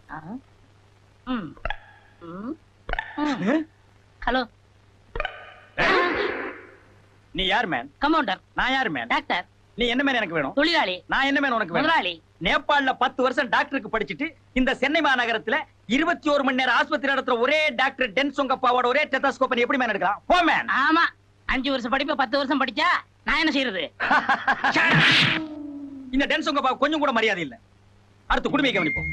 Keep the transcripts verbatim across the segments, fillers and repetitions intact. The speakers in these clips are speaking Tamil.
ஹலோ, நீ யார் மேன்? கம்பவுண்டர். நான் யார் மேன்? டாக்டர். நீ என்ன மேன் எனக்கு வேணும்? தொழிலாளி. நான் என்ன மேன் உனக்கு வேணும்? முதலாளி. நேபாளல பத்து வருஷம் டாக்டருக்கு படிச்சுட்டு இந்த சென்னை மாநகரத்துல இருபத்தி ஒரு மணி நேரம் ஆஸ்பத்திரி நடத்துற ஒரே டாக்டர் டென்சோங்கப்பாவோட ஒரே டெத்தாஸ்கோப் எப்படி மேன் எடுக்கலாம்? போ மேன். ஆமா, அஞ்சு வருஷம் படிப்பு பத்து வருஷம் படிச்சா நான் என்ன செய்யறது? இந்த டென்சோங்கப்பா கொஞ்சம் கூட மரியாதை இல்ல. அடுத்து குடுமையை கவனிப்போம்.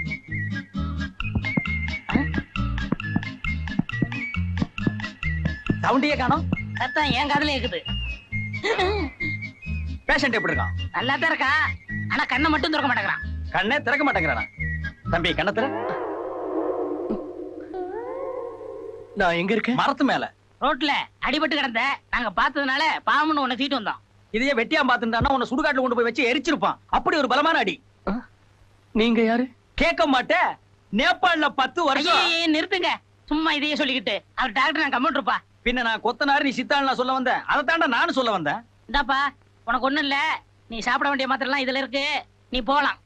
சவுண்டியே காணோம். சத்தம் என் காதுல இருக்குது. பேஷண்ட் எப்படி இருக்கான்? நல்லா தான் இருக்கா, ஆனா கண்ணை மட்டும் திறக்க மாட்டேங்கிறான். கண்ணே திறக்க மாட்டேங்கிறானா? தம்பி கண்ணை திற. நான் எங்க இருக்கேன்? மரத்து மேல ரோட்ல அடிபட்டு கிடந்த நாங்க பார்த்ததுனால பாவம்னு உன்னை தூக்கிட்டு வந்தோம். இதையே வெட்டியா பாத்துட்டானா உன்னை சுடுகாட்டுல கொண்டு போய் வச்சு எரிச்சிருப்பான். அப்படி ஒரு பலமான அடி. நீங்க யாரு? கேட்க மாட்டேன். நேபாளல பத்து வருஷம். ஐயே, நிறுத்துங்க. சும்மா இதையே சொல்லிக்கிட்டு அவர் டாக்டர், நான் கம்ப்யூட்டர்ப்பா. பின்ன நான் கொத்தனாரு, நீ சித்தாள் நான் சொல்ல வந்தேன். அதை தாண்டா நானும் சொல்ல வந்தேன். இந்தாப்பா, உனக்கு ஒண்ணும் இல்ல. நீ சாப்பிட வேண்டிய மாத்திரம் இதுல இருக்கு, நீ போலாம்.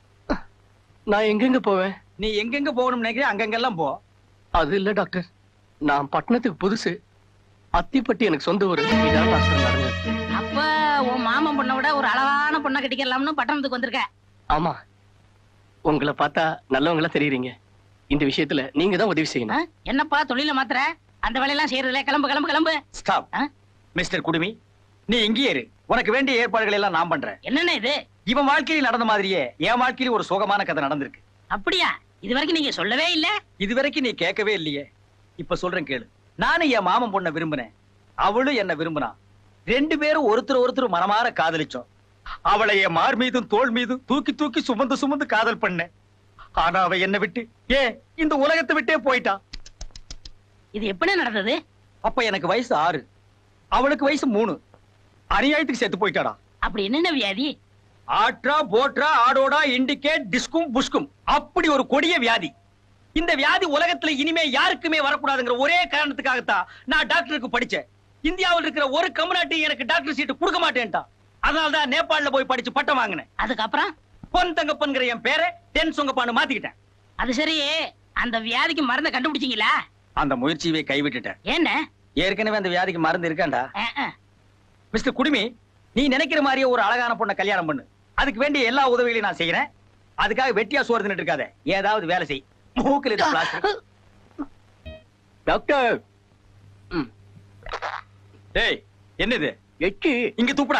நான் எங்கெங்க போவேன்? நீ எங்கெங்க போகணும்னு நினைக்கிறேன் அங்கெங்கெல்லாம் போ. அது இல்ல டாக்டர், நான் பட்டணத்துக்கு புதுசு. அத்திப்பட்டி எனக்கு சொந்த ஊரு. இதான் டாக்டர் நடந்தது. அப்ப உன் மாமன் பொண்ணை விட ஒரு அளவான பொண்ணை கட்டிக்கலாம்னு பட்டணத்துக்கு வந்திருக்க. ஆமா, உங்களை பார்த்தா நல்லவங்களா தெரியுறீங்க. இந்த விஷயத்துல நீங்க தான் உதவி செய்யணும். என்னப்பா தொழில மாத்திர? அந்த வேலையெல்லாம் செய்யறதுல கிளம்பு கிளம்பு கிளம்பு. ஸ்டாப். மிஸ்டர் குடுமி, நீ இங்கேயே இரு. உனக்கு வேண்டிய ஏற்பாடுகள் எல்லாம் நான் பண்றேன். என்னென்ன இது? இவன் வாழ்க்கையில் நடந்த மாதிரியே என் வாழ்க்கையில ஒரு சோகமான கதை நடந்திருக்கு. அப்படியா? இது வரைக்கும் நீங்க சொல்லவே இல்ல. இது வரைக்கும் நீ கேட்கவே இல்லையே. இப்ப சொல்றேன் கேளு. நானும் என் மாமன் பொண்ணை விரும்பினேன், அவளும் என்ன விரும்பினா. ரெண்டு பேரும் ஒருத்தர் ஒருத்தர் மனமாற காதலிச்சோம். அவளை என் மார் மீதும் தோள் மீதும் தூக்கி தூக்கி சுமந்து சுமந்து காதல் பண்ணேன். ஆனா அவ என்ன விட்டு ஏ இந்த உலகத்தை விட்டே போயிட்டா. இது எப்படி நடந்தது? அப்ப எனக்கு வயசு ஆறு, அவளுக்கு வயசு மூணு. அநியாயத்துக்கு செத்து போயிட்டாடா. அப்படி என்னென்ன வியாதி? ஆட்ரா போட்ரா ஆடோடா இண்டிகேட் டிஸ்கும் புஷ்கும், அப்படி ஒரு கொடிய வியாதி. இந்த வியாதி உலகத்துல இனிமே யாருக்குமே வரக்கூடாதுங்கிற ஒரே காரணத்துக்காகத்தான் நான் டாக்டருக்கு படிச்சேன். இந்தியாவில் இருக்கிற ஒரு கம்யூனிட்டி எனக்கு டாக்டர் சீட்டு கொடுக்க மாட்டேன்டா. அதனாலதான் நேபாளல போய் படிச்சு பட்டம் வாங்கினேன். அதுக்கப்புறம் பொன் தங்கப்பன்கிற என் பேரை டென்சோங்கப்பான்னு மாத்திக்கிட்டேன். அது சரி, அந்த வியாதிக்கு மருந்தை கண்டுபிடிச்சீங்களா? அந்த முயற்சியை கைவிட்டுட்டேன். என்ன? ஏற்கனவே அந்த வியாதிக்கு மருந்து இருக்காண்டா. மிஸ்டர் குடுமி, நீ நினைக்கிற மாதிரியே ஒரு அழகான பொண்ணை கல்யாணம் பண்ணு. அதுக்கு வேண்டிய எல்லா உதவிகளையும் நான் செய்யறேன். அதுக்காக வெட்டியா சோறு தின்னுட்டு இருக்காத, ஏதாவது வேலை செய். மூக்கில் டாக்டர். டேய், என்னது? எட்டு இங்க துப்புடா.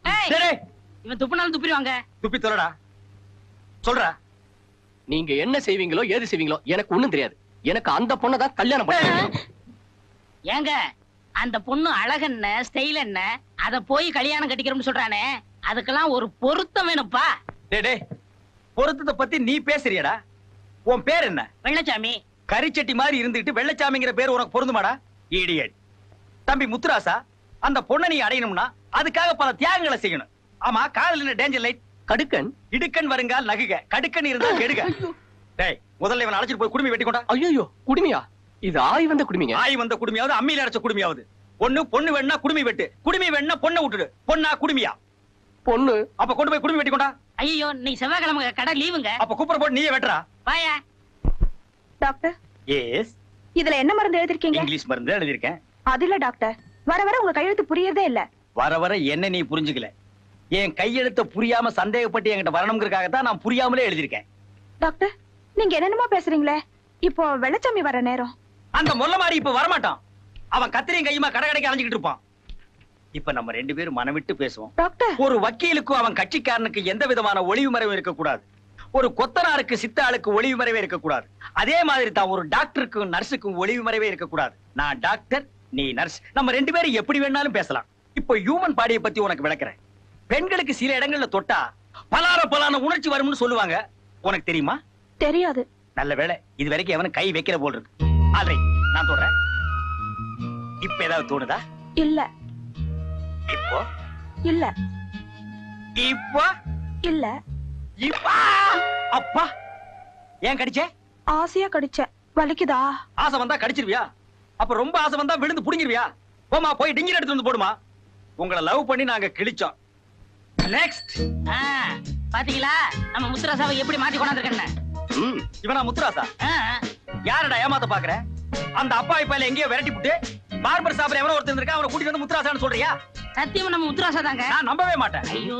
இவன் துப்புனாலும் துப்பிடுவாங்க. துப்பி தொலைடா. சொல்றா. நீங்க என்ன செய்வீங்களோ ஏது செய்வீங்களோ எனக்கு ஒண்ணும் தெரியாது. எனக்கு அந்த பொண்ணை தான் கல்யாணம் பண்ண. ஏங்க, அந்த பொண்ணு அழகென்ன ஸ்டைல் என்ன அத போய் கல்யாணம் கட்டிக்கிறோம்னு சொல்றானே, அதுக்கெல்லாம் ஒரு பொருத்தம் வேணும்ப்பா. டேய் டேய், பொருத்தத்தை பத்தி நீ பேசுறியடா. உன் பேர் என்ன? வெள்ளச்சாமி. கரிச்சட்டி மாதிரி இருந்துட்டு வெள்ளச்சாமிங்கிற பேர் உனக்கு பொருந்துமாடா? இடியட். தம்பி முத்துராசா, அந்த பொண்ணை நீ அடையணும்னா அதுக்காக பல தியாகங்களை செய்யணும். ஆமா, காதல் என்ன டேஞ்சர் லைட்? கடுக்கன் இடுக்கன் வருங்கால் நகுக, கடுக்கன் இருந்தால் கெடுக. டேய், முதல்ல இவன் அழைச்சிட்டு போய் குடுமி வெட்டி கொண்டா. ஐயோ, குடுமியா? இது ஆய் வந்த குடுமிங்க. ஆய் வந்த குடுமியாவது அம்மியில அரைச்ச குடுமியாவது. பொண்ணு பொண்ணு வேணா குடுமி வெட்டு, குடுமி வேணா பொண்ணை விட்டுடு. பொண்ணா குடுமியா? பொண்ணு. அப்ப கொண்டு போய் குடுமி வெட்டி கொண்டா. ஐயோ, நீ செவ்வாய்க்கிழமை கடை லீவுங்க. அப்ப கூப்பிட போட்டு நீயே வெட்டுறா. வாயா. டாக்டர். எஸ். இதுல என்ன மருந்து எழுதிருக்கீங்க? இங்கிலீஷ் மருந்து எழுதிருக்கேன். அது இல்ல டாக்டர், வர வர உங்க கையெழுத்து புரியறதே இல்ல. வர வர என்ன நீ புரிஞ்சுக்கல. என் கையெழுத்த புரியாம சந்தேகப்பட்டு என்கிட்ட வரணுங்கிறதுக்காக தான் நான் புரியாமலே எழுதிருக்கேன். டாக்டர், நீங்க என்னென்னமோ பேசுறீங்களே. இப்போ வெள்ளச்சாமி வர நேரம். அந்த மொல்ல மாதிரி இப்ப வரமாட்டான். அவன் கத்திரியும் கையுமா கடை கடைக்கு அலைஞ்சிட்டு இருப்பான். இப்ப நம்ம ரெண்டு பேரும் மனம் விட்டு பேசுவோம். டாக்டர், ஒரு வக்கீலுக்கும் அவன் கட்சிக்காரனுக்கு எந்த விதமான ஒளிவு மறைவும் இருக்கக்கூடாது. ஒரு கொத்தனாருக்கு சித்தாளுக்கு ஒளிவு மறைவே இருக்கக்கூடாது. அதே மாதிரி தான் ஒரு டாக்டருக்கும் நர்ஸுக்கும் ஒளிவு மறைவே இருக்கக்கூடாது. நான் டாக்டர், நீ நர்ஸ். நம்ம ரெண்டு பேரும் எப்படி வேணாலும் பேசலாம். இப்போ ஹியூமன் பாடியை பத்தி உனக்கு விளக்குறேன். பெண்களுக்கு சில இடங்கள்ல தொட்டா பலார பலான உணர்ச்சி வரும்னு சொல்லுவாங்க. உனக்கு தெரியுமா? தெரியாது. நல்ல வேளை, இது வரைக்கும் எவனும் கை வைக்கிற போல் இருக்கு. ஆல்ரைட், நான் தொடுறேன். இப்ப ஏதாவது தோணுதா? இல்ல. இப்போ இல்ல. இப்போ இல்ல. இப்பா அப்பா, ஏன் கடிச்சே? ஆசையா கடிச்ச. வலிக்குதா? ஆசை வந்தா கடிச்சிருவியா? அப்ப ரொம்ப ஆசை வந்தா விழுந்து புடிங்கிருவியா? போமா, போய் டிங்கிர் எடுத்து வந்து போடுமா. உங்களை லவ் பண்ணி நாங்க கிழிச்சோம். நெக்ஸ்ட். பாத்தீங்களா நம்ம முத்துராசாவை எப்படி மாத்தி கொண்டாந்துருக்கேன்னு? இவனா முத்துராசா? ஆ, யாரடா ஏமாத்த பாக்குற? அந்த அப்பா இப்ப எங்கேயோ விரட்டி விட்டு பார்பர் சாப்பிட எவனோ ஒருத்தர் இருக்கா, அவனை கூட்டிட்டு வந்து முத்துராசான்னு சொல்றியா? சத்தியமா நம்ம முத்துராசா தாங்க. நான் நம்பவே மாட்டேன். ஐயோ,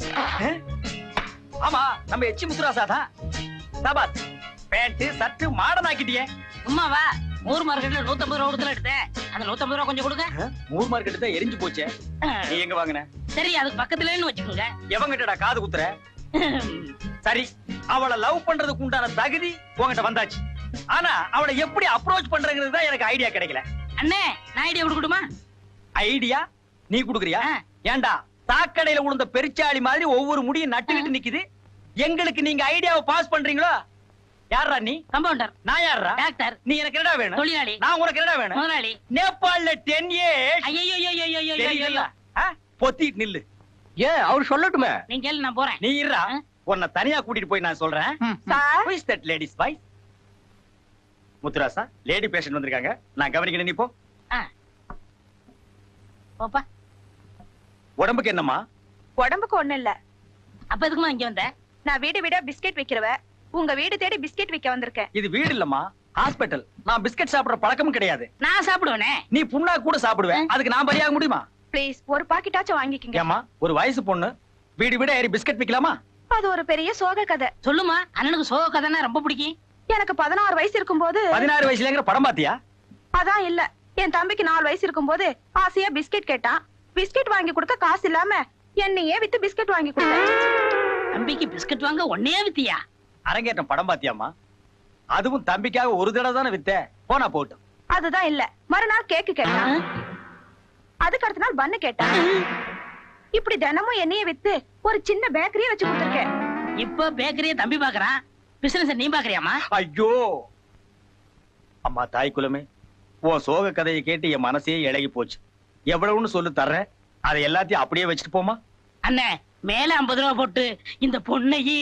ஆமா, நம்ம எச்சி முத்துராசா தான். சபாத், பேண்ட் சட்டு மாடர்ன் ஆக்கிட்டியே. சும்மாவா? மூர் மார்க்கெட்ல நூத்தம்பது ரூபா கொடுத்துல எடுத்தேன். அந்த நூத்தம்பது ரூபா கொஞ்சம் கொடுங்க. மூர் மார்க்கெட் தான் எரிஞ்சு போச்சே. நீ எங்க வாங்குன? சரி, அதுக்கு பக்கத்துலன்னு வச்சுக்கோங்க. எவங்கிட்டடா காது குத்துற? சரி, அவளை லவ் பண்றதுக்கு உண்டான தகுதி உன்கிட்ட வந்தாச்சு. ஆனா அவளை எப்படி அப்ரோச் பண்றதுங்கிறது தான் எனக்கு ஐடியா கிடைக்கல. அண்ணே, நான் ஐடியா கொடுக்கட்டுமா? ஐடியா நீ குடுக்குறியா? ஆ. ஏண்டா சாக்கடையில உளுந்த பெருச்சாளி மாதிரி ஒவ்வொரு முடியும் நட்டுக்கிட்டு நிக்குது. எங்களுக்கு நீங்க ஐடியாவை பாஸ் பண்றீங்களோ? யாரா நீ? கம்பவுண்டர். நான் யாரா? டாக்டர். நீ எனக்கு என்னடா வேணும்? தொழிலாளி. நான் உனக்கு என்னடா வேணும்? முதலாளி. நேபாள்ல டென் இயர்ஸ் ஐயோ, பொத்திட்டு நில்லு. ஏன் அவர் சொல்லட்டுமே? நீங்க கேளு, நான் போறேன். நீ இருடா, ஆ? உன்னை தனியா கூட்டிட்டு போய் நான் சொல்றேன். Sir Who is that lady's wife? Muthurasa, lady patient வந்திருக்காங்க, நான் கவனிக்கணும். நீ போ. ஆ. போப்பா. உடம்புக்கு என்னம்மா? உடம்புக்கு ஒண்ணு இல்ல. அப்ப எதுக்குமா இங்க வந்த? நான் வீடு வீடா பிஸ்கெட் விக்கிறவ. உங்க வீடு தேடி பிஸ்கெட் விக்க வந்திருக்கேன். இது வீடு இல்லம்மா, ஹாஸ்பிடல். நான் பிஸ்கட் சாப்பிடுற பழக்கமும் கிடையாது. நான் சாப்பிடுவேனே. நீ புண்ணா கூட சாப்பிடுவேன், அதுக்கு நான் பலியாக முடியுமா? ப்ளீஸ் ஒரு பாக்கெட்டாச்சும் வாங்கிக்கங்க. ஏமா, ஒரு வயசு பொண்ணு வீடு வீட ஏறி பிஸ்கட் விக்கலாமா? அது ஒரு பெரிய சோக கதை. சொல்லுமா, அண்ணனுக்கு சோக கதைன்னா ரொம்ப பிடிக்கும். எனக்கு பதினாறு வயசு இருக்கும்போது பதினாறு வயசுலங்கிற படம் பாத்தியா? அதான் இல்ல, என் தம்பிக்கு நாலு வயசு இருக்கும்போது ஆசையா பிஸ்கெட் கேட்டான். பிஸ்கெட் வாங்கி கொடுக்க காசு இல்லாம என்னையே வித்து பிஸ்கெட் வாங்கி கொடுத்தேன். தம்பிக்கு பிஸ்கட் வாங்க ஒன்னே வித்தியா? அரங்கேற்றம் படம் பாத்தியாமா? அதுவும் தம்பிக்காக ஒரு தடவை தானே வித்த, போனா போட்டும். அதுதான் இல்ல, மறுநாள் கேக்கு கேட்டான். அதுக்கு அடுத்த நாள் பன்னு கேட்டான். இப்படி தினமும் என்னைய வித்து ஒரு சின்ன பேக்கரியே வச்சு கொடுத்திருக்கேன். இப்ப பேக்கரியை தம்பி பாக்குறான், பிசினஸ் நீ பாக்குறியாமா? ஐயோ அம்மா, தாய் குலமே, உன் சோக கதையை கேட்டு என் மனசே இழகி போச்சு. எவ்வளவுன்னு சொல்லு தர்றேன், அதை எல்லாத்தையும் அப்படியே வச்சுட்டு போமா. அண்ணே, மேல ஐம்பது ரூபா போட்டு இந்த பொண்ணையே.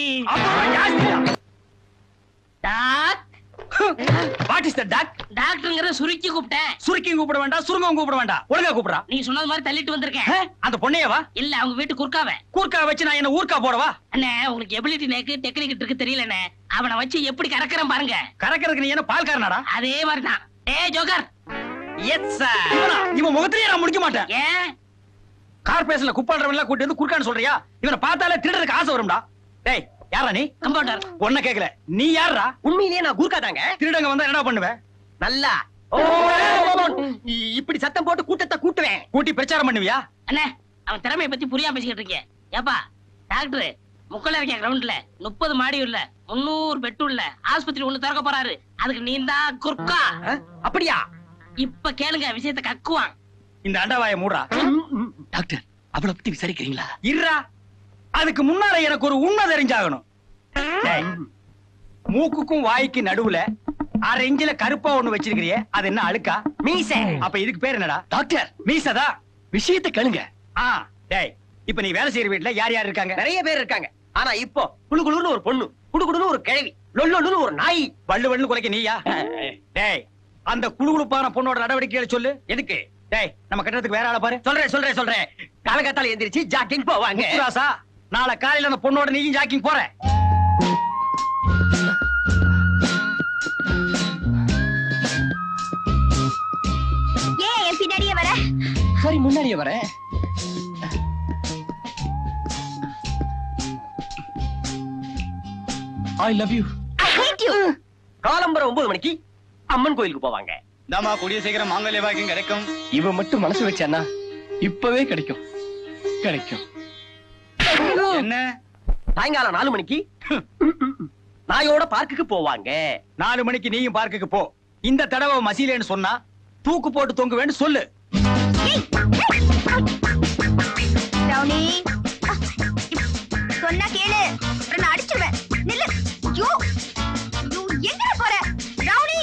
What is the doc? டாக்டருங்கிற சுருக்கி கூப்பிட்டேன். சுருக்கி கூப்பிட வேண்டாம், சுருங்கம் கூப்பிட வேண்டாம், ஒழுங்கா கூப்பிடா. நீ சொன்னது மாதிரி தள்ளிட்டு வந்திருக்கேன். அந்த பொண்ணையவா? இல்ல, அவங்க வீட்டு குறுக்காவ. கூர்க்கா வச்சு நான் என்ன ஊர்க்கா போடவா? அண்ணே, உங்களுக்கு எபிலிட்டி நேக்கு டெக்னிக் இருக்கு தெரியலண்ணே. அவனை வச்சு எப்படி கறக்குறேன் பாருங்க. கறக்கிறதுக்கு நீ என்ன பால்காரனாடா? அதே மாதிரிதான். ஏ ஜோக்கர். Yes sir. இவன் முகத்திலேயே நான் முடிக்க மாட்டேன். ஏன் கார்பரேஷன்ல குப்பாடுறவன் எல்லாம் கூட்டி வந்து குறுக்கான்னு சொல்றியா? இவனை பார்த்தாலே திருடருக்கு ஆசை வரும்டா. டேய், யாரா நீ? கம்பவுண்டர். ஒன்ன கேக்கல, நீ யாரா? உண்மையிலேயே நான் கூர்க்கா தாங்க. திருடங்க வந்தா என்ன பண்ணுவ? நல்லா இப்படி சத்தம் போட்டு கூட்டத்தை கூட்டுவேன். கூட்டி பிரச்சாரம் பண்ணுவியா? அண்ணே, அவன் திறமையை பத்தி புரியாம பேசிக்கிட்டு இருக்கேன். ஏப்பா டாக்டர், முக்கல இருக்க கிரவுண்ட்ல முப்பது மாடி உள்ள முன்னூறு பெட் உள்ள ஆஸ்பத்திரி ஒண்ணு திறக்க போறாரு. அதுக்கு நீ தான் குறுக்கா. அப்படியா? இப்ப கேளுங்க, விஷயத்தை கக்குவான். இந்த அண்டவாய மூடுறா. டாக்டர், அவளை பத்தி விசாரிக்கிறீங்களா? இருடா, அதுக்கு முன்னால எனக்கு ஒரு உண்மை தெரிஞ்சாகணும். டேய், மூக்குக்கும் வாய்க்கு நடுவுல அரை இஞ்சில கருப்பா ஒண்ணு வச்சிருக்கிறியே, அது என்ன அழுக்கா? மீச. அப்ப இதுக்கு பேர் என்னடா? டாக்டர், மீசதா? விஷயத்தை கேளுங்க. ஆ, டேய், இப்ப நீ வேலை செய்யற வீட்டுல யார் யார் இருக்காங்க? நிறைய பேர் இருக்காங்க. ஆனா இப்போ குளு குளுன்னு ஒரு பொண்ணு, குடுகுடுன்னு ஒரு கிழவி, லொல்லொன்னு ஒரு நாய். வள்ளு வள்ளு குலைக்க நீயா? டேய், அந்த குளுகுளுப்பான பொண்ணோட நடவடிக்கைகளை சொல்லு. எதுக்கு? டேய், நம்ம கட்டடத்துக்கு வேற ஆளை பாரு. சொல்றேன் சொல்றேன் சொல்றேன். காலகாத்தால எந்திரிச்சு ஜாக்கிங் போவாங்க. முத்துராசா, நாளை காலையில அந்த பொண்ணோட நீயும் ஜாக்கிங் போற. ஏன் என் பின்னாடியே வர? சரி, முன்னாடியே வரேன். I love you. I hate you. காலம்பரம் ஒன்பது மணிக்கு அம்மன் கோயிலுக்கு போவாங்க. தாமா, கூடிய சீக்கிரம் மாங்கல்ய பாக்கியம் கிடைக்கும். இவன் மட்டும் மனசு வச்சானா இப்பவே கிடைக்கும் கிடைக்கும். என்ன? சாயங்காலம் நாலு மணிக்கு நாயோட பார்க்குக்கு போவாங்க. நாலு மணிக்கு நீயும் பார்க்குக்கு போ. இந்த தடவை மசீலேன்னு சொன்னா தூக்கு போட்டு தொங்குவேன்னு சொல்லு. ரவுனி, சொன்னா கேளு, நான் அடிச்சுவேன். நில்லு. ஐயோ, ஐயோ, எங்க போற ரவுனி?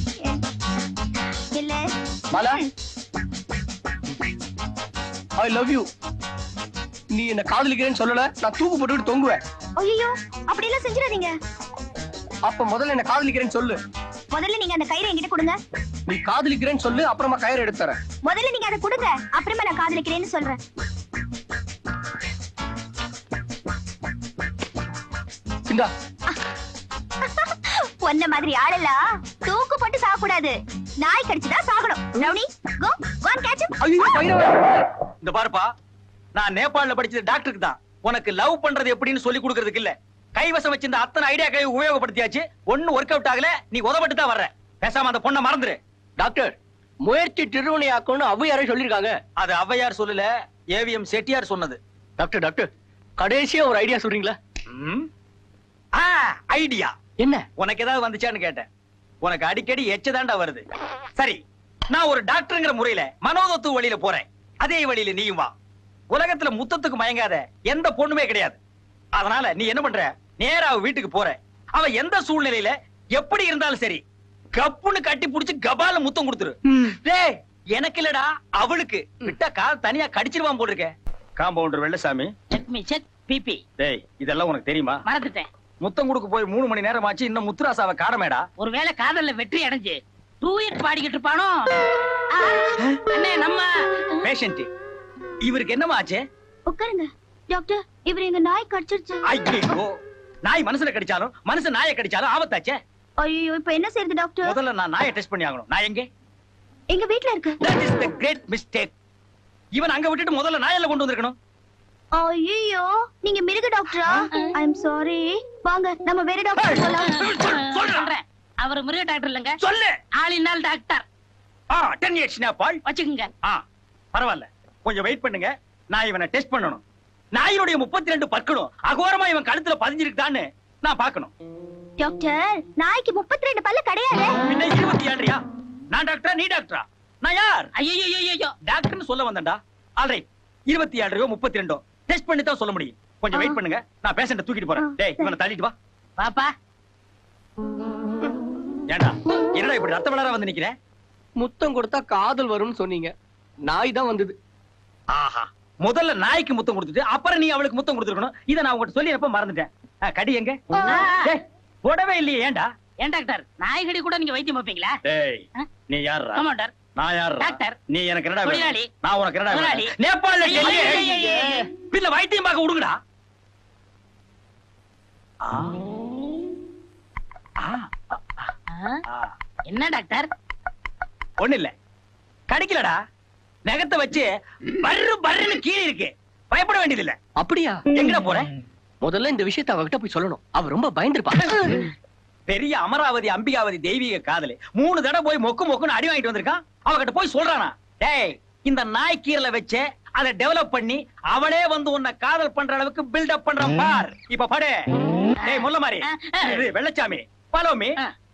இல்ல மாலா, I love you. நீ என்ன காதலிக்கிறேன்னு சொல்லல, நான் தூக்கு போட்டுட்டு தொங்குவேன். ஐயோ, அப்படி எல்லாம் செஞ்சிடாதீங்க. அப்ப முதல்ல என்ன காதலிக்கிறேன்னு சொல்லு. முதல்ல நீங்க அந்த கயிறை என்கிட்ட கொடுங்க. நீ காதலிக்கிறேன்னு சொல்லு, அப்புறமா கயிறு எடுத்துறேன். முதல்ல நீங்க அதை கொடுங்க, அப்புறமா நான் காதலிக்கிறேன்னு சொல்றேன். இந்தா. பொண்ண மாதிரி ஆளலாம் தூக்கு போட்டு சாக கூடாது. நாய் கடிச்சுதான் சாகணும். Rowdy go go and catch him. ஐயோ பைரவா. இந்த பாருப்பா, நான் நேபாளல படிச்சது டாக்டருக்கு தான். உனக்கு லவ் பண்றது எப்படின்னு சொல்லி கொடுக்கிறதுக்கு இல்ல. கைவசம் வச்சிருந்த அத்தனை ஐடியாக்களை உபயோகப்படுத்தியாச்சு. ஒண்ணு ஒர்க் அவுட் ஆகல, நீ உதவட்டு தான் வர்ற. பேசாம அந்த பொண்ணை மறந்துரு. டாக்டர், முயற்சி திருவினையாக்கும்னு ஔவையாரே சொல்லிருக்காங்க. அது ஔவையார் சொல்லல, ஏவிஎம் செட்டியார் சொன்னது. டாக்டர் டாக்டர், கடைசியா ஒரு ஐடியா சொல்றீங்களா? ஐடியா என்ன? உனக்கு ஏதாவது வந்துச்சான்னு கேட்டேன். உனக்கு அடிக்கடி எச்சதாண்டா வருது. சரி, நான் ஒரு டாக்டர்ங்கிற முறையில மனோதத்துவ வழியில போறேன். அதே வழியில நீயும் வா. உலகத்துல முத்தத்துக்கு மயங்காத எந்த பொண்ணுமே கிடையாது. அதனால நீ என்ன பண்ற, நேரா அவ வீட்டுக்கு போற. அவ எந்த சூழ்நிலையில எப்படி இருந்தாலும் சரி, கப்புன்னு கட்டி புடிச்சு கபால முத்தம் கொடுத்துரு. டேய், எனக்கு இல்லடா, அவளுக்கு. விட்டா கால் தனியா கடிச்சிருவான் போல் இருக்க. Compounder Vellasamy, check me check BP. டேய் இதெல்லாம் உனக்கு தெரியுமா? மறந்துட்டேன். முத்தம் கொடுக்க போய் மூணு மணி நேரம் ஆச்சு, இன்னும் முத்துராசாவை காணமேடா. ஒருவேளை காதல்ல வெற்றி அடைஞ்சு டூயட் பாடிக்கிட்டு இருப்பானோ? அண்ணே நம்ம பேஷண்ட் இவருக்கு என்னமா ஆச்சு? உட்காருங்க டாக்டர். இவர் எங்க நாய் கடிச்சிருச்சு. ஐயோ, நாய் மனுஷனை கடிச்சாலும் மனுஷன் நாயை கடிச்சாலும் ஆபத்தாச்சே. ஐயோ, இப்ப என்ன செய்யறது டாக்டர்? முதல்ல நான் நாயை டெஸ்ட் பண்ணி ஆகணும். நான் எங்க? எங்க வீட்ல இருக்கு. That is the great mistake. இவன் அங்க விட்டுட்டு முதல்ல நாயெல்லாம் கொண்டு வந்திருக்கணும். ஐயோ, நீங்க மிருக டாக்டரா? I am sorry. வாங்க நம்ம வேற டாக்டர் போலாம். சொல்றேன். அவர் மிருக டாக்டர் இல்லங்க, சொல்லு. ஆளினால் டாக்டர். ஆ டென் இயர்ஸ் நேபாள் வச்சுக்கோங்க. ஆ பரவாயில்ல, கொஞ்சம் வெயிட் பண்ணுங்க. நான் இவனை டெஸ்ட் பண்ணணும். நாயினுடைய முப்பத்தி ரெண்டு பற்களும் அகோரமா இவன் கழுத்துல பதிஞ்சிருக்குதான்னு நான் பார்க்கணும். டாக்டர், நாய்க்கு முப்பத்தி ரெண்டு பல்லு கிடையாது. பின்ன இருபத்தி ஏழுயா? நான் டாக்டரா நீ டாக்டரா? நான் யார்? ஐயோ ஐயோ, டாக்டர்னு சொல்ல வந்தேன்டா. ஆல்ரைட், இருபத்தி ஏழு முப்பத்தி ரெண்டு டெஸ்ட் பண்ணி தான் சொல்ல முடியும். கொஞ்சம் வெயிட் பண்ணுங்க, நான் பேஷண்ட தூக்கிட்டு போறேன். டேய் இவனை தள்ளிட்டு வா. பாப்பா. ஏண்டா என்னடா இப்படி ரத்த வளர வந்து நிக்கிறேன்? முத்தம் கொடுத்தா காதல் வரும்னு சொன்னீங்க, நாய் தான் வந்தது. ஆஹா, முதல்ல நாய்க்கு முத்தம் கொடுத்துட்டு அப்புறம் நீ அவளுக்கு முத்தம் கொடுத்துருக்கணும். இதை நான் உங்ககிட்ட சொல்லி எப்ப மறந்துட்டேன். ஆ, கடி எங்க? டேய் போடவே இல்லையே. ஏண்டா? ஏன் டாக்டர், நாய்கடி கூட நீங்க வைத்தியம் வைப்பீங்களா? டேய் நீ யாரா? கமாண்டர். நான் யாரா? டாக்டர். நீ எனக்கு என்னடா வேணும்? தொழிலாளி. நான் உனக்கு என்னடா தொழிலாளி. வேணும்? நேபாளல ஐயோ, டெல்லி. ஐயோ, ஐயோ, ஐயோ. பின்ன வைத்தியம் பார்க்க விடுங்கடா. ஆ ஆ ஆ, ஆ. என்ன டாக்டர்? ஒண்ணு இல்ல, கடிக்கலடா. நகத்தை வச்சு பர்ரு பர்ருன்னு கீழே இருக்கு. பயப்பட வேண்டியது இல்ல. அப்படியா? எங்கடா போற? முதல்ல இந்த விஷயத்தை அவகிட்ட போய் சொல்லணும். அவ ரொம்ப பயந்துருப்பா. பெரிய அமராவதி அம்பிகாவதி தெய்வீக காதலி மூணு தடவை போய் மொக்கு மொக்குன்னு அடி வாங்கிட்டு வந்திருக்கான். அவகிட்ட போய் சொல்றானா, டேய் இந்த நாய் கீரல வச்சு அதை டெவலப் பண்ணி அவளே வந்து உன்னை காதல் பண்ற அளவுக்கு பில்டப் பண்ற பார். இப்ப படு. டேய் முல்ல மாதிரி இது வெள்ளச்சாமி, ஃபாலோ மீ.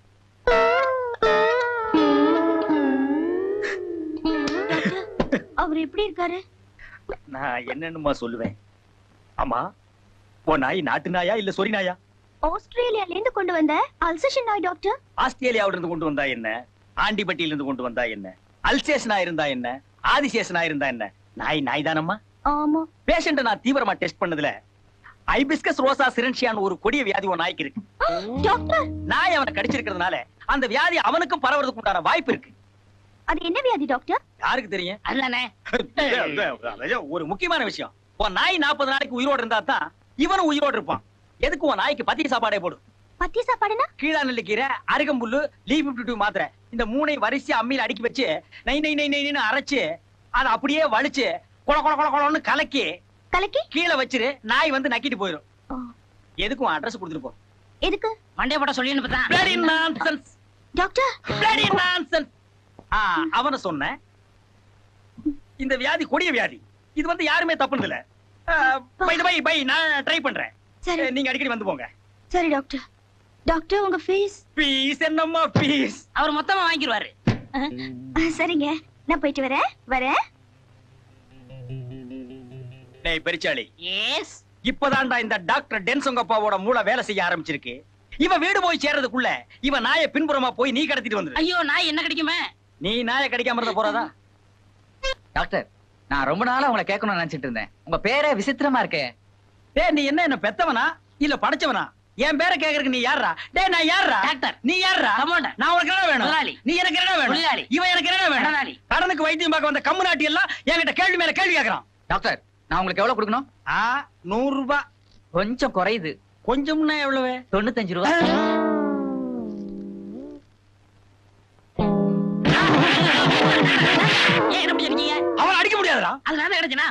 அவர் எப்படி இருக்காரு? நான் என்னன்னுமா சொல்லுவேன். ஆமா, உன் நாய் நாட்டு நாயா இல்ல சொரி நாயா? ஆஸ்திரேலியால இருந்து கொண்டு வந்த அல்சேஷன் நாய் டாக்டர். ஆஸ்திரேலியாவில இருந்து கொண்டு வந்தா என்ன, ஆண்டிபட்டியில இருந்து கொண்டு வந்தா என்ன, அல்சேஷனா இருந்தா என்ன, ஆதிசேஷனா இருந்தா என்ன, நாய் நாய் தானம்மா. ஆமா. பேஷண்ட நான் தீவிரமா டெஸ்ட் பண்ணதுல ஐபிஸ்கஸ் ரோசா சிரன்ஷியான்னு ஒரு கொடிய வியாதி உன் நாய்க்கு இருக்கு. டாக்டர், நாய் அவனை கடிச்சிருக்கிறதுனால அந்த வியாதி அவனுக்கும் பரவறதுக்கு உண்டான வாய்ப்பு இருக்கு. அது என்ன வியாதி டாக்டர்? யாருக்கு தெரியும்? அதுதானே. ஒரு முக்கியமான விஷயம், உன் நாய் நாற்பது நாளைக்கு உயிரோடு இருந்தா தான் இவனும் உயிரோடு இருப்பான். எதுக்கு உன் நாய்க்கு பத்திய சாப்பாடே போடு. பத்திய சாப்பாடுனா? கீழா நெல்லிக்கீரை, அருகம்புல்லு, லீவ் பிப்டி டூ மாத்திரை, இந்த மூணை வரிசையா அம்மியில அடுக்கி வச்சு நை நை நை நைன்னு அரைச்சு அதை அப்படியே வலிச்சு கொல கொல கொல கொலன்னு கலக்கி கலக்கி கீழே வச்சிரு. நாய் வந்து நக்கிட்டு போயிடும். ஓ. எதுக்கு உன் அட்ரஸ் கொடுத்துட்டு போ. எதுக்கு? மண்டே போட சொல்லி அனுப்புதான். Bloody nonsense. Doctor, Bloody nonsense. ஆ, அவன சொன்னேன். இந்த வியாதி கொடிய வியாதி. இது வந்து யாருமே தப்புனது இல்ல. பை பை பை நான் ட்ரை பண்றேன். சரி. நீங்க அடிக்கடி வந்து போங்க. சரி டாக்டர். டாக்டர், உங்க ஃபீஸ்? பீஸ் என்னம்மா பீஸ்? அவர் மொத்தமா வாங்கிடுவாரு. சரிங்க, நான் போயிட்டு வரேன். வரேன். டேய் பெரிச்சாளி, எஸ். இப்பதான்டா இந்த டாக்டர் டென்சங்கப்பாவோட மூளை வேலை செய்ய ஆரம்பிச்சிருக்கு. இவ வீடு போய் சேர்றதுக்குள்ள இவ நாயை பின்புறமா போய் நீ கடத்திட்டு வந்துரு. ஐயோ, நாய் என்ன கிடைக்குமே? நீ நாயை கடிக்காம இருந்த போறாதா? டாக்டர், நான் ரொம்ப நாளா உங்களை கேட்கணும்னு நினைச்சிட்டு இருந்தேன். உங்க பேரே விசித்திரமா இருக்கே. டேய் நீ என்ன என்ன பெத்தவனா இல்ல படைச்சவனா? என் பேரை கேக்குறதுக்கு நீ யாரா? டேய் நான் யாரா? டாக்டர். நீ யாரா? கமாண்டர். நான் உனக்கு என்ன வேணும்? முதலாளி. நீ எனக்கு என்ன வேணும்? தொழிலாளி. இவன் எனக்கு என்ன வேணும்? கடனாளி. கடனுக்கு வைத்தியம் பார்க்க வந்த கம்மு நாட்டி எல்லாம் என்கிட்ட கேள்வி மேல கேள்வி கேக்குறான். டாக்டர், நான் உங்களுக்கு எவ்வளவு கொடுக்கணும்? ஆ, நூறு ரூபாய். கொஞ்சம் குறையுது. கொஞ்சம்னா எவ்வளவு? தொண்ணூத்தஞ்சு ரூபா. ஏன் என்ன பண்ணிருக்கீங்க? அவன் அடிக்க முடியாதுடா. அது நான் தான் கிடைச்சனா?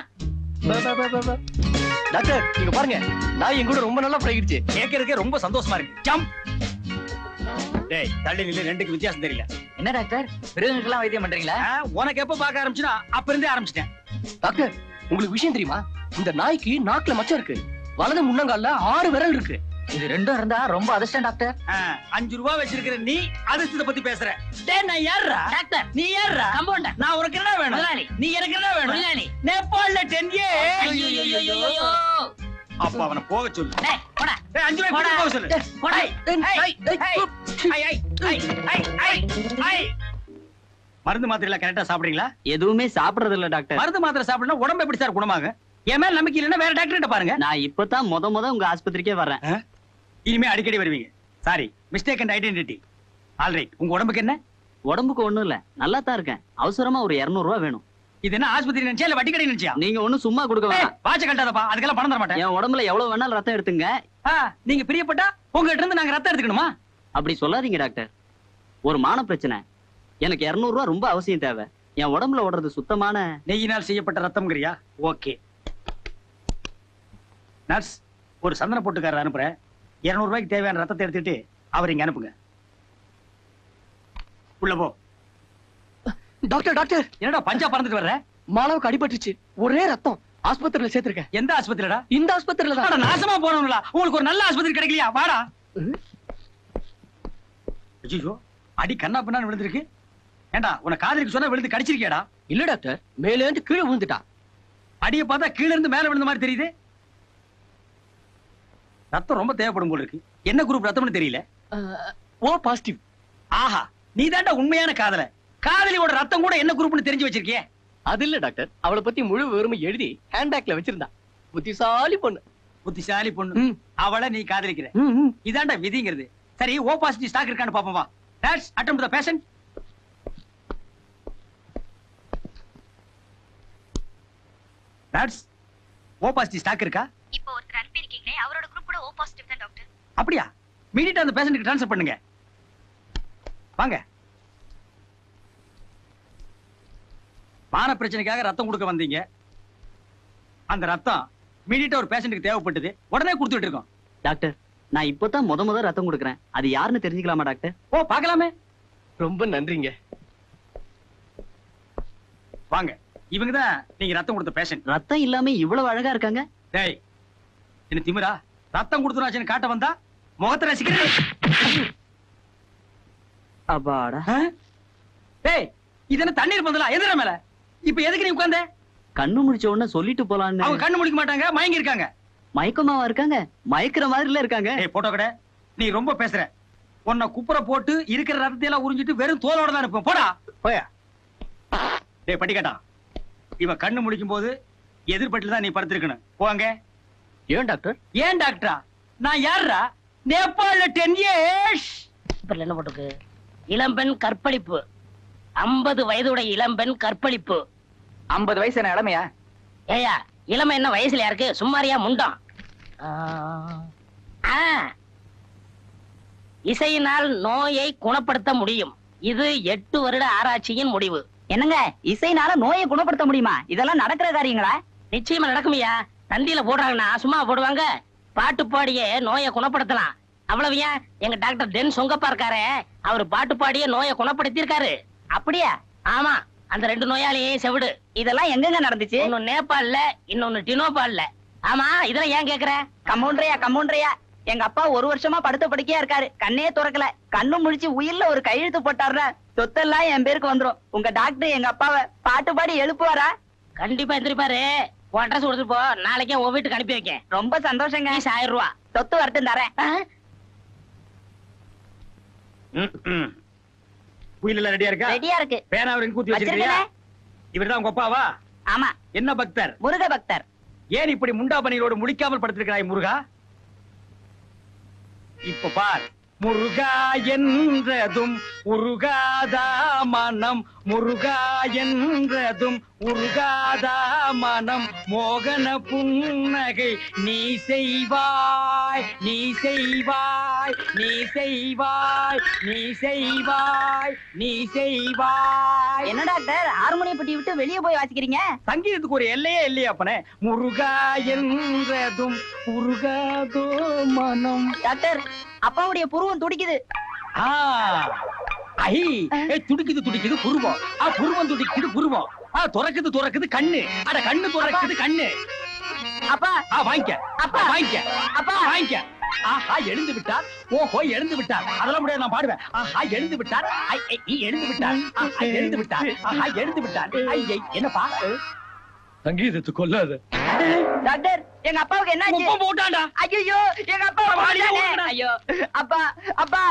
டாக்டர் நீங்க பாருங்க நான் என் கூட ரொம்ப நல்லா பழகிடுச்சு. கேட்கறதுக்கே ரொம்ப சந்தோஷமா இருக்கு. ஜம்ப். டேய் தள்ளி நில்லு, ரெண்டுக்கு வித்தியாசம் தெரியல. என்ன டாக்டர் மிருகங்களுக்கெல்லாம் வைத்தியம் பண்றீங்களா? ஆ, உனக்கு எப்ப பார்க்க ஆரம்பிச்சுனா அப்ப இருந்தே ஆரம்பிச்சிட்டேன். டாக்டர் உங்களுக்கு விஷயம் தெரியுமா? இந்த நாய்க்கு நாக்குல மச்சம் இருக்கு, வலது முன்னங்கால்ல ஆறு விரல் இருக்கு. இது ரெண்டும் இருந்தா ரொம்ப அதிர்ஷ்டம் டாக்டர். ஆ, அஞ்சு ரூபா வச்சிருக்கிற நீ அதிர்ஷ்டத்தை பத்தி பேசுற. டேய் நான் யாருடா? டாக்டர், நீ யாருடா? கம்பவுண்டர், நான் உனக்கு என்ன வேணும்? முதலாளி. நீ எனக்கு என்ன வேணும்? முதலாளி. நேபாள்ல டென் ஏ. ஐயோ. அப்ப அவனை போக சொல்லு. டேய் போடா. டேய் அஞ்சு ரூபாய் கொடுத்து போக சொல்லு. போடா. ஐ, ஐ, ஐ, ஐ, ஐ, ஐ, ஐ. மருந்து மாத்திரை கரெக்டா சாப்பிடுறீங்களா? எதுவுமே சாப்பிடுறது இல்ல டாக்டர். மருந்து மாத்திரை சாப்பிடணும் உடம்பு எப்படி சார் குணமாகும்? என் மேல நம்பிக்கை இல்லைன்னா வேற டாக்டர் கிட்ட பாருங்க. நான் இப்பதான் முத முத உங்க ஆஸ்பத்திரிக்கே வர்றேன். இனிமே அடிக்கடி வருவீங்க. Sorry, mistake and identity. Alright, உங்க உடம்புக்கு என்ன? உடம்புக்கு ஒண்ணும் இல்ல, நல்லா தான் இருக்கேன். அவசரமா ஒரு இருநூறு ரூபாய் வேணும். இது என்ன ஆஸ்பத்திரி நினைச்சியா இல்ல வட்டி கடை நினைச்சியா? நீங்க ஒண்ணும் சும்மா கொடுக்க வேணாம். வாட்ச கட்டாதப்பா, அதுக்கெல்லாம் பணம் தர மாட்டேன். என் உடம்புல எவ்வளவு வேணாலும் ரத்தம் எடுத்துங்க. ஆ, நீங்க பிரியப்பட்டா உங்ககிட்ட இருந்து நாங்க ரத்தம் எடுத்துக்கணுமா? அப்படி சொல்லாதீங்க டாக்டர். ஒரு மான பிரச்சனை, எனக்கு இருநூறு ரூபாய் ரொம்ப அவசியம் தேவை. என் உடம்புல ஓடுறது சுத்தமான நெய்யினால் செய்யப்பட்ட ரத்தம்ங்கறியா? ஓகே நர்ஸ், ஒரு சந்தன போட்டுக்காரர் அனுப்புறேன். இருநூறு ரூபாய்க்கு தேவையான ரத்தத்தை எடுத்துட்டு அவர் இங்க அனுப்புங்க. உள்ள போ. டாக்டர் டாக்டர் என்னடா பஞ்சா பறந்துட்டு வர்ற? மாலாவுக்கு அடிபட்டுச்சு, ஒரே ரத்தம். ஆஸ்பத்திரியில சேர்த்திருக்கேன். எந்த ஆஸ்பத்திரிடா? இந்த ஆஸ்பத்திரியில அட, தான். நாசமா போனவங்களா? உங்களுக்கு ஒரு நல்ல ஆஸ்பத்திரி கிடைக்கலையா? வாடா. ஐயோ, அடி கண்ணா பின்னான்னு விழுந்திருக்கு. ஏண்டா உன காதலிக்கு சொன்னா விழுந்து கடிச்சிருக்கியாடா? இல்ல டாக்டர், மேல இருந்து கீழே விழுந்துட்டா. அடியை பார்த்தா கீழ இருந்து மேல விழுந்த மாதிரி தெரியுது. ரத்தம் ரொம்ப தேவைப்படும் போல இருக்கு. என்ன குரூப் ரத்தம்னு தெரியல. O positive. ஆஹா, நீ தாண்டா உண்மையான காதல. காதலியோட ரத்தம் கூட என்ன குரூப்னு தெரிஞ்சு வச்சிருக்கியே. அது இல்ல டாக்டர், அவளை பத்தி முழு விவரமா எழுதி ஹேண்ட்பேக்ல வச்சிருந்தா. புத்திசாலி பொண்ணு. புத்திசாலி பொண்ணு. ம். அவளை நீ காதலிக்கிற. ம், ம். இதாண்டா விதிங்கிறது. சரி, ஓ பாசிட்டிவ் ஸ்டாக் இருக்கான்னு பாப்போம் வா. Nurse, attend to the patient. Nurse, O positive stock இருக்கா? இப்போ ஒருத்தர் அனுப்பி இருக்கீங்களே, அவரோட குரூப் கூட ஓ பாசிட்டிவ் தான் டாக்டர். அப்படியா? இமிடியேட்டா அந்த பேஷண்ட்க்கு ட்ரான்ஸ்ஃபர் பண்ணுங்க. வாங்க. மான பிரச்சனைக்காக ரத்தம் கொடுக்க வந்தீங்க. அந்த ரத்தம் இமிடியேட்டா ஒரு பேஷண்ட்க்கு தேவைப்பட்டது. உடனே கொடுத்துட்டு இருக்கோம். டாக்டர், நான் இப்பதான் முத முத ரத்தம் கொடுக்கறேன். அது யாருன்னு தெரிஞ்சுக்கலாமா டாக்டர்? ஓ, பார்க்கலாமே. ரொம்ப நன்றிங்க. வாங்க. இவங்க தான் நீங்க ரத்தம் கொடுத்த பேஷண்ட். ரத்தம் இல்லாம இவ்வளவு அழகா இருக்காங்க. டேய், என்ன திமிரா? ரத்தம் கொடுத்துனாச்சுன்னு காட்ட வந்தா முகத்தை ரசிக்கிறேன். அப்பாடா. டேய், இது என்ன தண்ணீர் பந்தலா? எதிர மேல. இப்ப எதுக்கு நீ உட்கார்ந்த? கண்ணு முடிச்ச உடனே சொல்லிட்டு போலான்னு. அவங்க கண்ணு முடிக்க மாட்டாங்க, மயங்கி இருக்காங்க. மயக்கமாவா இருக்காங்க? மயக்கிற மாதிரில இருக்காங்க. டேய் போட்டோ கடை, நீ ரொம்ப பேசுற. உன்னை குப்புற போட்டு இருக்கிற ரத்தத்தை எல்லாம் உறிஞ்சிட்டு வெறும் தோலோட தான் இருப்போம். போடா போயா. டேய் பட்டிக்கட்டா, இவ கண்ணு முடிக்கும் போது எதிர்பட்டில தான் நீ படுத்திருக்கணும். போங்க. ஏன் டாக்டர்? ஏன் டாக்டரா? நான் யாருடா? நேபாள்ல டென் இயர்ஸ். பேப்பர்ல என்ன போட்டுருக்கு? இளம்பெண் கற்பழிப்பு. ஐம்பது வயதுடைய இளம்பெண் கற்பழிப்பு. ஐம்பது வயசு என்ன இளமையா? ஏயா, இளமை என்ன வயசுல இருக்கு? சும்மாரியா முண்டம். ஆ. ஆ. இசையினால் நோயை குணப்படுத்த முடியும். இது எட்டு வருட ஆராய்ச்சியின் முடிவு. என்னங்க, இசைனால நோயை குணப்படுத்த முடியுமா? இதெல்லாம் நடக்கிற காரியங்களா? நிச்சயமா நடக்குமையா. தந்தியில போடுறாங்கன்னா சும்மா போடுவாங்க. பாட்டு பாடியே நோயை குணப்படுத்தலாம். அவ்வளவு ஏன், எங்க டாக்டர் டென் சொங்கப்பா இருக்காரு, அவர் பாட்டு பாடியே நோயை குணப்படுத்தி இருக்காரு. அப்படியா? ஆமா, அந்த ரெண்டு நோயாளியே செவிடு. இதெல்லாம் எங்கெங்க நடந்துச்சு? ஒன்னு நேபாள்ல, இன்னொன்னு டினோபால்ல. ஆமா, இதெல்லாம் ஏன் கேக்குற? கம்பவுண்டரையா கம்பவுண்டரையா எங்க அப்பா ஒரு வருஷமா படுத்த படுக்கையா இருக்காரு, கண்ணே துறக்கல. கண்ணு முடிச்சு உயிர்ல ஒரு கையெழுத்து போட்டாருன்னா சொத்தெல்லாம் என் பேருக்கு வந்துரும். உங்க டாக்டர் எங்க அப்பாவை பாட்டு பாடி எழுப்புவாரா? கண்டிப்பா எந்திரிப்பாரு. உன் அட்ரஸ் கொடுத்துட்டு போ, நாளைக்கே உன் வீட்டுக்கு அனுப்பி வைக்கேன். ரொம்ப சந்தோஷங்க. ஃபீஸ் ஆயிரம் ரூபா. சொத்து வரட்டும் தரேன். குயில ரெடியா இருக்கா? ரெடியா இருக்கு. பேனா அவருக்கு கூத்தி வச்சிருக்கீங்க. இவர்தான் உங்க அப்பாவா? ஆமா. என்ன பக்தர்? முருக பக்தர். ஏன் இப்படி முண்டா பனியோடு முழிக்காமல் படுத்திருக்கிறாய் முருகா? இப்ப பார். முருகா என்றதும் உருகாதா மனம், முருகா என்றதும் உருகாதா மனம், மோகன புன்னகை நீ செய்வாய், நீ செய்வாய், நீ செய்வாய், நீ செய்வாய், நீ செய்வாய். என்ன டாக்டர் ஹார்மோனியம் பெட்டி விட்டு வெளியே போய் வாசிக்கிறீங்க? சங்கீதத்துக்கு ஒரு எல்லையே இல்லையா அப்பனே? முருகா என்றதும் முருகாதோ மனம். டாக்டர் அப்பாவுடைய புருவம் துடிக்குது. ஆ, ஐ, ஏய், துடிக்குது துடிக்குது புருவம். ஆ, புருவம் துடிக்குது புருவம். ஆ, துறக்குது துறக்குது கண்ணு. அட கண்ணு துறக்குது கண்ணு. அப்பா ஆ, வாங்கிக்க அப்பா. வாங்கிக்க அப்பா. வாங்கிக்க. ஆஹா, எழுந்து விட்டார். ஓஹோ, எழுந்து விட்டார். அதெல்லாம் முடியாது, நான் பாடுவேன். ஆஹா, எழுந்து விட்டார். ஐ, ஐ, ஈ, எழுந்து விட்டார். ஆஹா, எழுந்து விட்டார். ஆஹா, எழுந்து விட்டார். ஐ, ஐ, என்னப்பா? சங்கீதத்தை கொல்லாத. டாக்டர் எங்க அப்பாவுக்கு என்னாச்சு? குப்பம் போட்டான்டா. ஐயோ எங்க அப்பா வாடியா, போட்டானே. ஓடுடா. ஐயோ அப்பா அப்பா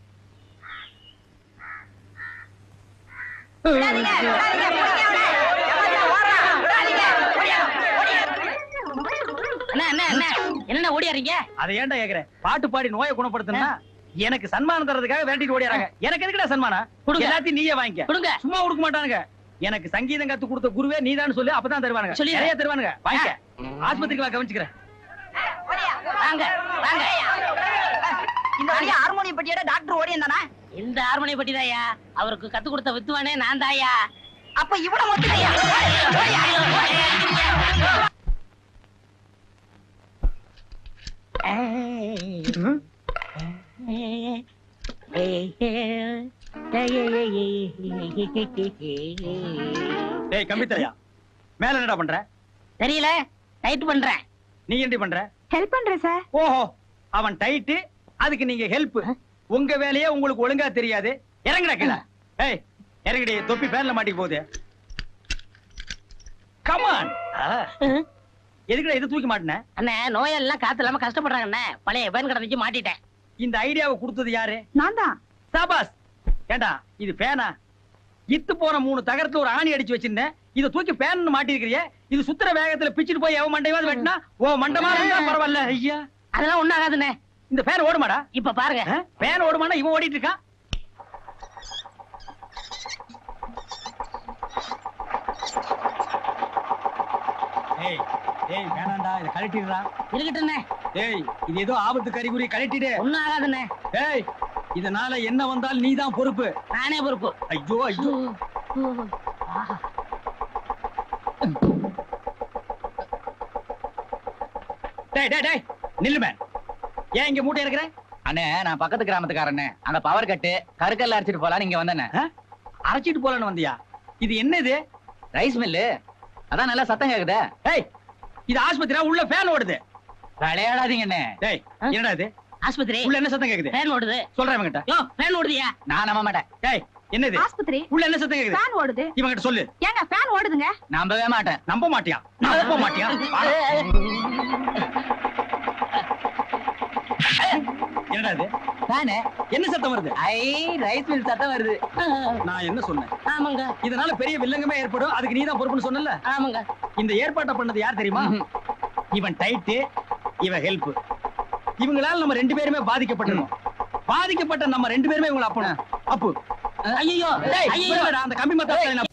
விடாதீங்க, விடாதீங்க, பிடிங்க அவனை. எவன்டா ஓடுறான்? விடாதீங்க, ஓடியா, ஓடியா. அண்ணா அண்ணா அண்ணா என்ன ஓடியாரீங்க? அதை ஏன்டா கேக்குற? பாட்டு பாடி நோயை குணப்படுத்தினா எனக்கு சன்மானம் தரதுக்காக விரட்டிட்டு ஓடிறாங்க. எனக்கு எதுக்குடா சன்மானம்? கொடுங்க. எல்லாத்தையும் நீயே வாங்கிக்க. கொடுங்க. சும்மா கொடுக்க மாட்டானுங்க. எனக்கு சங்கீதம் கத்து கொடுத்த குருவே நீதான் சொல்லு, அப்பதான் தருவானுங்க. சொல்லி நிறைய தருவானுங்க. வாங்கிக்க. ஆஸ்பத்திரிக்கு வா, கவனிச்சுக்கிறேன். வாங்க வாங்க. இந்த வழியா ஹார்மோனியம் பெட்டியோட டாக்டர் ஓடி இருந்தானா? இந்த ஹார்மோனியம் பட்டி தாயா அவருக்கு கத்து கொடுத்த வித்துவானே நான் தாயா. அப்ப இவன மொத்தத்தையா? டேய் கம்பித்தலையா, மேல என்னடா பண்ற? தெரியல, டைட் பண்றேன். நீ என்ன பண்ற? ஹெல்ப் பண்றேன் சார். ஓஹோ, அவன் டைட்டு, அதுக்கு நீங்க ஹெல்ப். உங்க வேலையே உங்களுக்கு ஒழுங்கா தெரியாது. இறங்குடா கீழ. ஏய் இறங்குடி, தொப்பி பேன்ல மாட்டிக்க போகுது. கமான். எதுக்குடா இதை தூக்கி மாட்டின? அண்ணே நோயெல்லாம் காத்து இல்லாம கஷ்டப்படுறாங்க அண்ணே. பழைய பேன் கடை மாட்டிட்டேன். இந்த ஐடியாவை கொடுத்தது யாரு? நான் தான். சாபாஸ். ஏண்டா இது பேனா? இத்து போன மூணு தகரத்துல ஒரு ஆணி அடிச்சு வச்சிருந்தேன். இத தூக்கி பேன் மாட்டி இருக்கிறியே. இது சுத்துற வேகத்துல பிச்சிட்டு போய் எவன் மண்டையாவது வெட்டினா ஓ மண்டமா இருந்தா பரவாயில்ல. ஐயா அதெல்லாம் ஒண்ணும் ஆகாதுண்ணே. இந்த பேன் ஓடுமாடா? இப்ப பாருங்க. ஆ? பேன் ஓடுமானா இவன் ஓடிட்டு இருக்கான். ஏய் ஏய் வேணாம்டா, இத கழட்டிடுடா. இருக்கட்டுண்ணே. ஏய் இது ஏதோ ஆபத்து கறிகுறி, கழட்டிடு. ஒண்ணும் ஆகாதுண்ணே. ஏய் இதனால என்ன வந்தால் நீதான் பொறுப்பு. நானே பொறுப்பு. ஐயோ ஐயோ. டேய் டேய் டேய் நில்லுமே. ஏன் இங்க மூட்டை இருக்கிற? அண்ணே நான் பக்கத்து கிராமத்துக்காரண்ணே. அங்க பவர் கட்டு கருக்கல்ல அரைச்சிட்டு போலாம் நீங்க வந்தேண்ணே. அரைச்சிட்டு போலான்னு வந்தியா? இது என்னது? Rice mill. அதான் நல்லா சத்தம் கேக்குதே. ஏய் இது ஆஸ்பத்திரியா? உள்ள ஃபேன் ஓடுது. விளையாடாதீங்கண்ணே. டேய் என்னடா இது? ஆஸ்பத்திரி. உள்ள என்ன சத்தம் கேக்குது? ஃபேன் ஓடுது. சொல்றேன் இவங்கிட்ட. யோ ஃபேன் ஓடுதியா? நான் நம்ப மாட்டேன். டேய் என்னது? ஆஸ்பத்திரி. உள்ள என்ன சத்தம் கேக்குது? ஃபேன் ஓடுது. இவங்கிட்ட சொல்லு. ஏங்க ஃபேன் ஓடுதுங்க. நம்பவே மாட்டேன். நம்ப மாட்டியா? நம்ப மாட்டியா? என்னடா இது? ஃபேனு. என்ன சத்தம் வருது? ஐ ரைஸ் மில் சத்தம் வருது. நான் என்ன சொன்னேன்? ஆமாங்க இதனால பெரிய வில்லங்கமே ஏற்படும், அதுக்கு நீதான் பொறுப்புன்னு சொன்னல. ஆமாங்க. இந்த ஏற்பாட்டை பண்ணது யார் தெரியுமா? இவன் டைட்டு, இவன் ஹெல்ப். இவங்களால நம்ம ரெண்டு பேருமே பாதிக்கப்பட்டிருக்கோம். பாதிக்கப்பட்ட நம்ம ரெண்டு பேருமே இவங்களை அப்பணும். அப்பு ஐயோ டேய், ஐயோ விடுடா, அந்த கம்பி மத்த